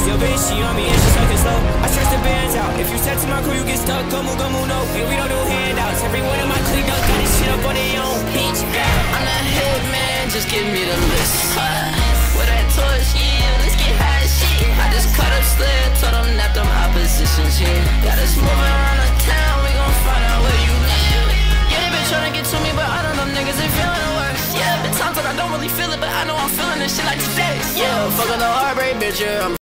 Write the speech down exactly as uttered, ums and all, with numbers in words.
Yo, bitch, she on me and she sucking slow. I stretch the bands out. If you step to my crew, you get stuck. Go move, go move, no. Hey, we don't do handouts. Everyone in my clique done got this shit up on their own. Bitch, yeah. I'm the head man, just give me the list. Uh, with that torch, yeah, let's get high as shit. I just cut up sled, told them that them oppositions here. Got us moving around the town, we gon' find out where you live. Yeah, they been trying to get to me, but I know them niggas ain't feeling the worst. Yeah, been times that I don't really feel it, but I know I'm feeling this shit like today. Yeah, fuck on the heartbreak, bitch, yeah, I'm